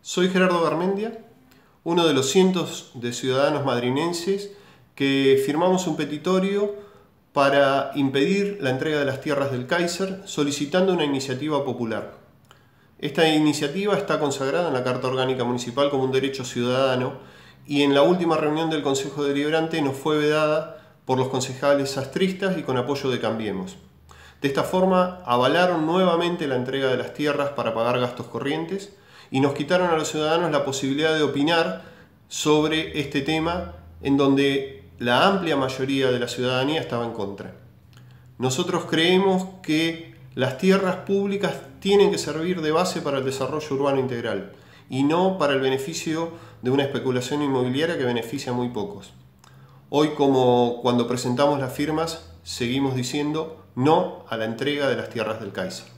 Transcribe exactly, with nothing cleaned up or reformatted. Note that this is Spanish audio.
Soy Gerardo Garmendia, uno de los cientos de ciudadanos madrinenses que firmamos un petitorio para impedir la entrega de las tierras del Kaiser, solicitando una iniciativa popular. Esta iniciativa está consagrada en la Carta Orgánica Municipal como un derecho ciudadano y en la última reunión del Consejo Deliberante nos fue vedada por los concejales sastristas y con apoyo de Cambiemos. De esta forma avalaron nuevamente la entrega de las tierras para pagar gastos corrientes y nos quitaron a los ciudadanos la posibilidad de opinar sobre este tema en donde la amplia mayoría de la ciudadanía estaba en contra. Nosotros creemos que las tierras públicas tienen que servir de base para el desarrollo urbano integral y no para el beneficio de una especulación inmobiliaria que beneficia a muy pocos. Hoy, como cuando presentamos las firmas, seguimos diciendo no a la entrega de las tierras del Kaiser.